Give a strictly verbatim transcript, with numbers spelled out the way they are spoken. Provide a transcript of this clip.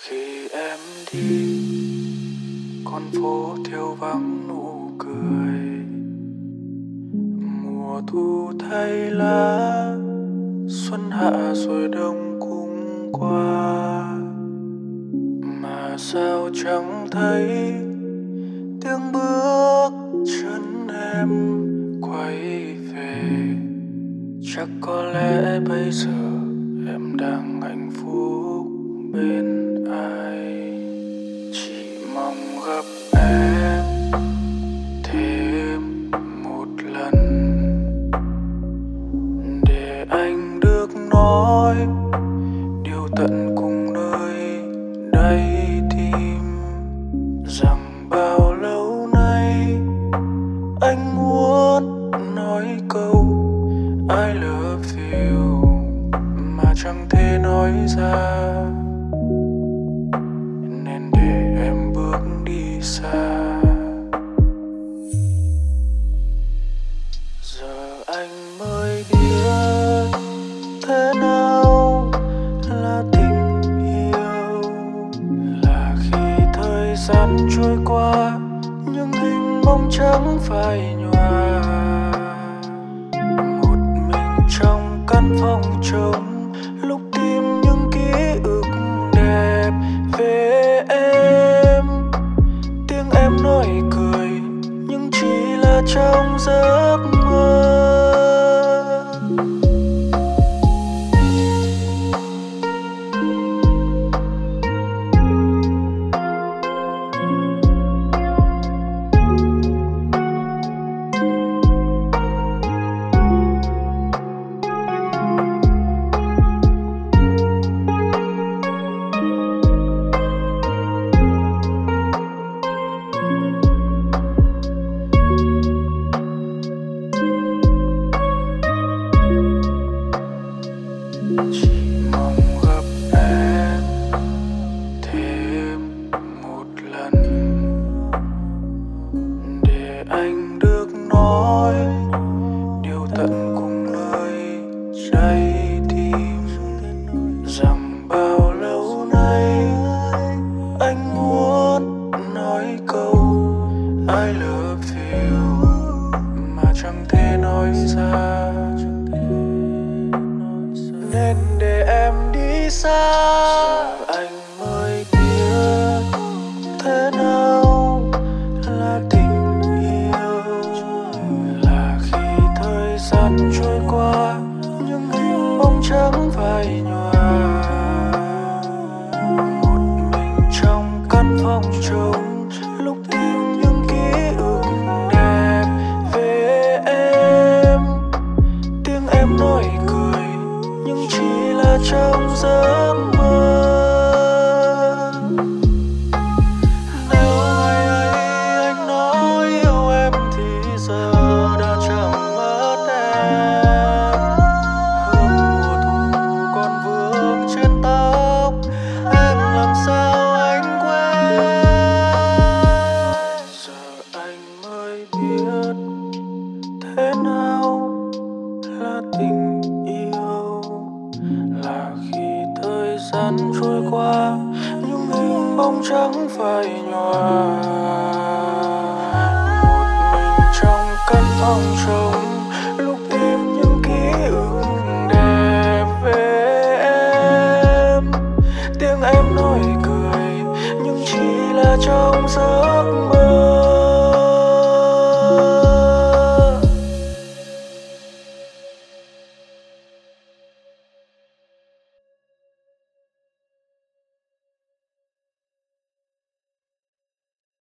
Khi em đi, con phố thiếu vắng nụ cười. Mùa thu thay lá, xuân hạ rồi đông cũng qua. Mà sao chẳng thấy tiếng bước chân em quay về. Chắc có lẽ bây giờ em đang hạnh phúc bên ai. Chỉ mong gặp em thêm một lần để anh được nói điều tận cùng nơi đáy tim, rằng bao lâu nay anh muốn nói câu I love you mà chẳng thể nói ra, nên để em bước đi xa. Giờ anh mới biết thế nào là tình yêu, là khi thời gian trôi qua những hình bóng trắng phai nhòa. Một mình trong căn phòng trống, lúc tìm những ký ức đẹp về em. Tiếng em nói cười nhưng chỉ là trong giấc mơ. Chỉ mong gặp em thêm một lần để anh được nói điều tận cùng nơi trái tim, rằng bao lâu nay anh muốn nói câu I love you mà chẳng thể nói ra, nên để em đi xa. Giờ anh mới biết thế nào là tình yêu, là khi thời gian trôi qua những hình bóng trắng phai nhòa. Một mình trong căn phòng trống, lúc tìm những ký ức đẹp về em. Tiếng em nói cười nhưng chỉ là trong giấc mơ. Nếu ngày ấy anh nói yêu em thì giờ đã chẳng mất em. Hương mùa thu còn vương trên tóc em, làm sao anh quên. Giờ anh mới biết thế nào là tình yêu, là khi thời gian trôi qua những hình bóng trắng phai nhòa. Một mình trong căn phòng trống, lúc tìm những ký ức đẹp về em. Tiếng em nói cười nhưng chỉ là trong giấc mơ.